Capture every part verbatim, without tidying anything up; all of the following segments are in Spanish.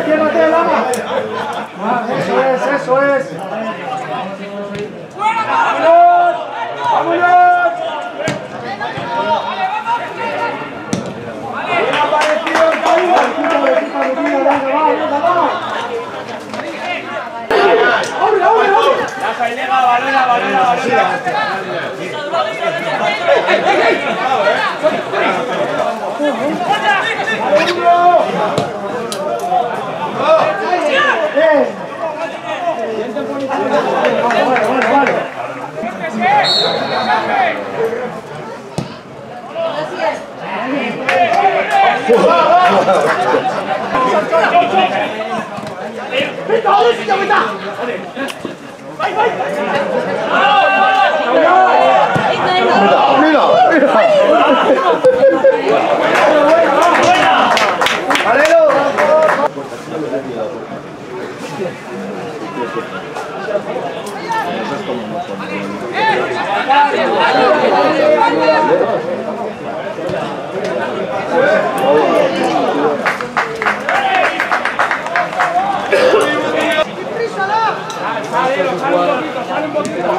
Ciérrate, Lama. Eso es, eso es. ¡Vámonos! ¡Vámonos! ¡Bien aparecido el caída! ¡Quita de quita de quita! ¡Venga, va, venga, va! ¡Abre, abre, abre! La Failega, balona, balona, balona. Sale un poquito.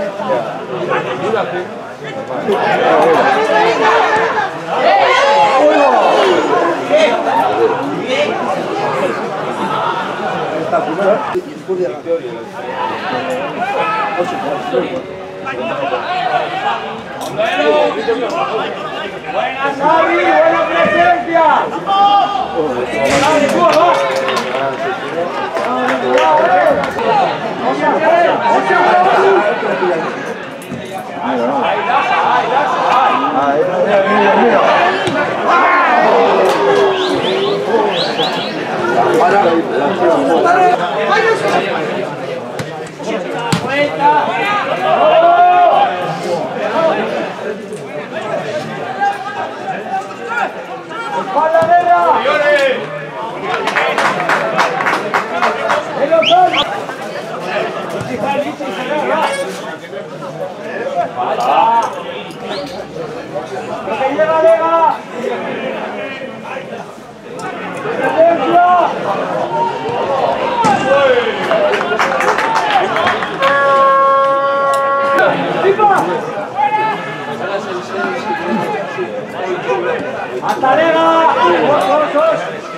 Buena Xavi, buena presencia. Dale, tú, va. ¡Hasta Lega! ¡Dos, dos, dos!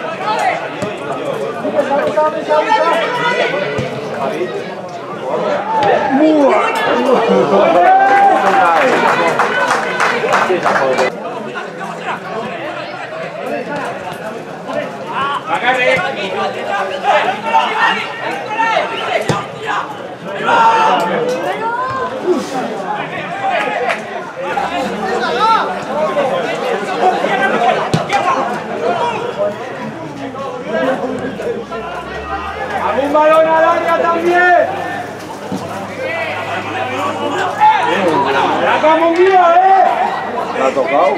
¡Un balón al área también! ¡La como mío, eh! ¿La ha tocado?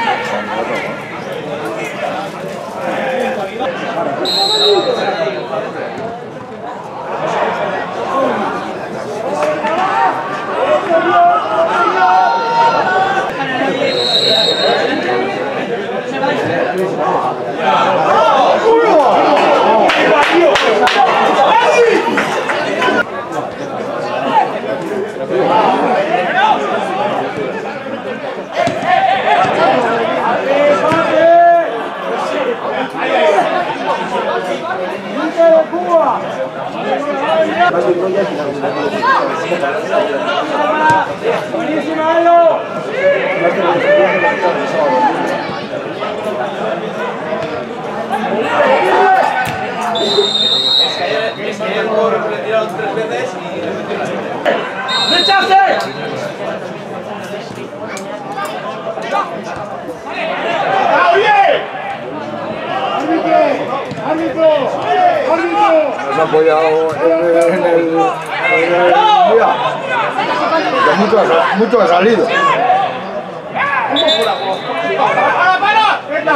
¡Buenísima, Elo! Es que el pobre le tiraron tres veces y le metieron. ¡Rechace! ¡Está bien! ¡Árbitro! ¡Árbitro! ¡Árbitro! Nos ha apoyado en el, en el, en el día. Porque mucho ha, mucho ha salido. ¡Para, para! ¡Venga!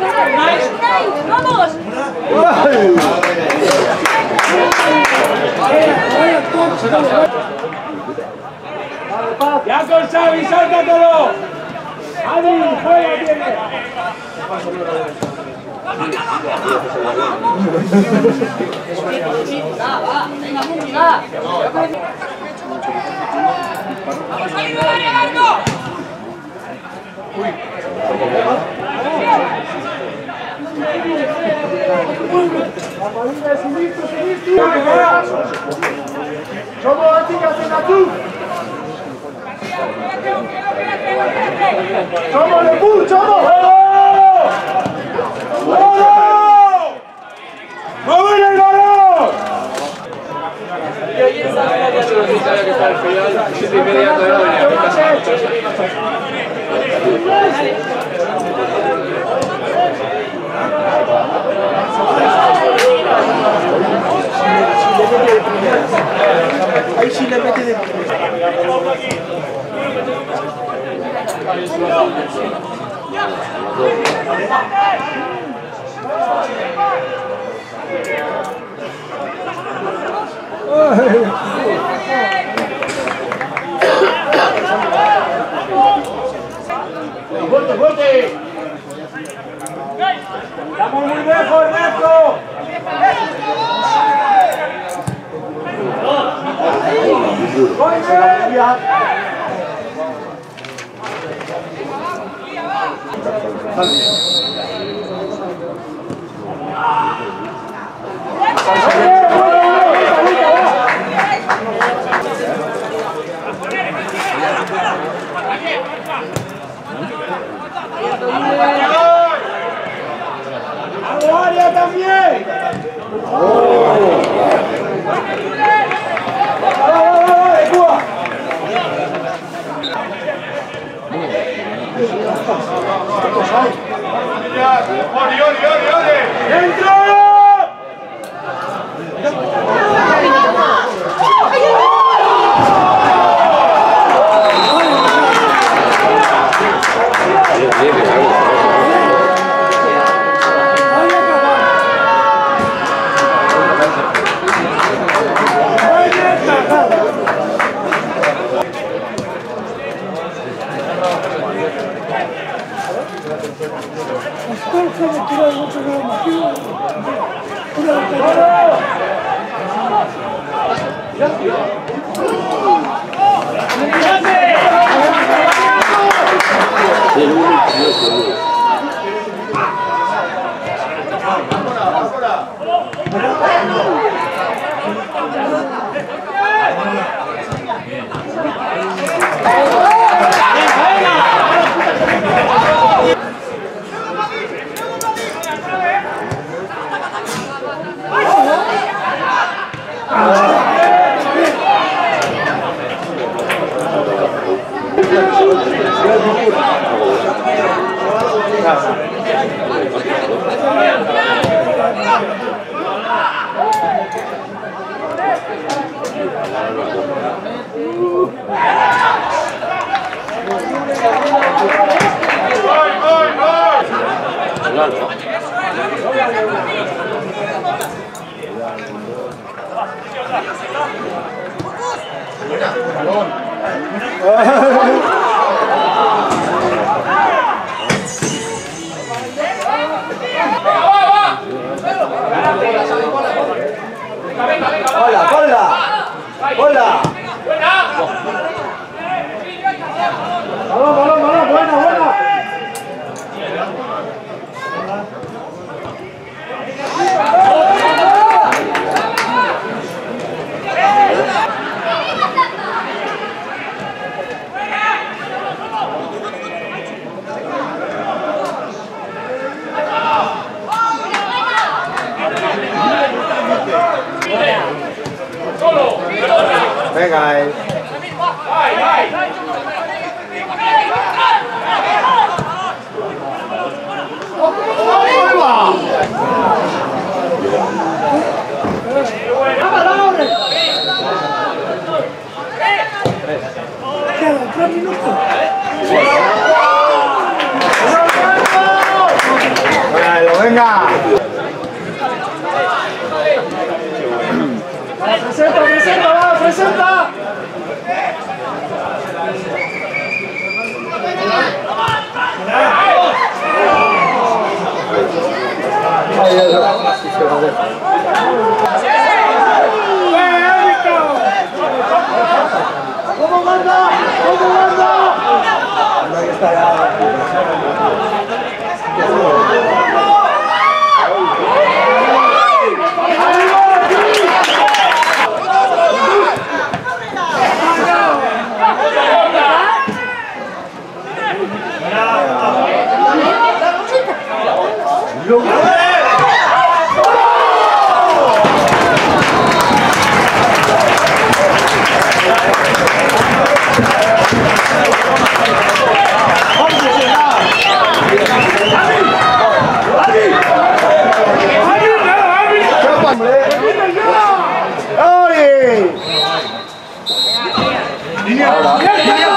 ¡Vamos! Ya con Xavi, sáltatelo. Adri, juega, tiene. Venga, Muki, va. ¡Vamos a ayudar, llegando! Somos antigas en la cruz. Somos de Pú, somos. ¡Vamos el balón! Yo ayer estaba en la casa, no sabía que estaba el feriado, siete y media todavía no venía a mi casa. Ahí sí le mete de ¡Fuerte, fuerte! ¡Estamos muy lejos, Ernesto! ¡Hago área también! ¡Hola, hola! ¡Hola! ¡Balón, balón, balón! ¡Buena, buena! Venga, eh. Bueno, venga. ¡Presenta! ¿Cómo manda? ¿Cómo manda? Ahí está ya. ¡Ay!